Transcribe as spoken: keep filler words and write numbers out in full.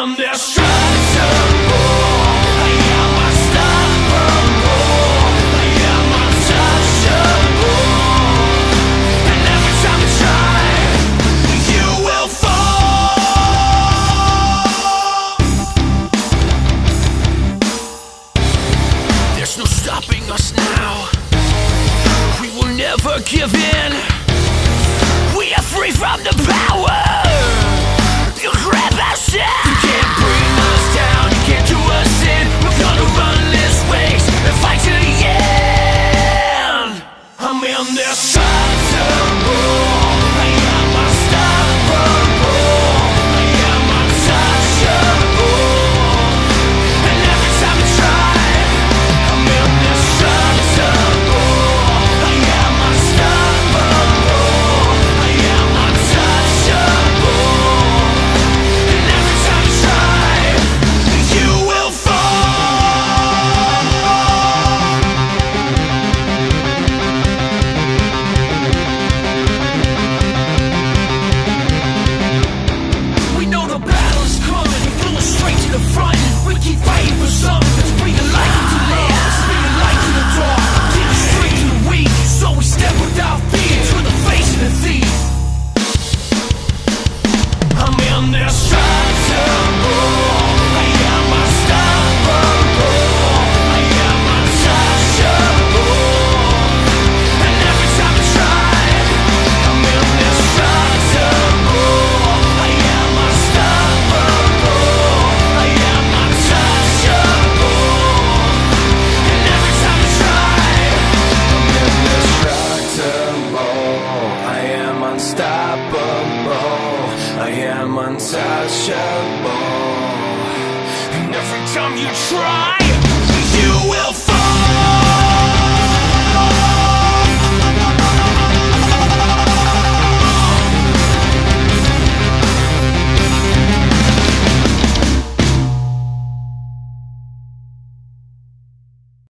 indestructible. I am unstoppable. I am untouchable. And every time you try, you will fall. There's no stopping us now. We will never give in. We are free from the power. You grab our shit. You can't bring us down. You can't do us in. We're gonna run this race and fight to the end. I'm indestructible. I am unstoppable. I am untouchable. And every time I try, I'm indestructible. I am unstoppable. I am untouchable. And every time you try, you will fall. We know the battle is coming. We pull us straight to the front. We keep fighting for something that's bringing light into love. It's bringing light to the dark. Getting straight to the weak. So we step without fear to the face of the thief. I'm indestructible. I am unstoppable. I am untouchable. And every time I try, I'm indestructible. I am unstoppable. I am untouchable. And every time I try, I'm indestructible. I am unstoppable. I am untouchable. And every time you try,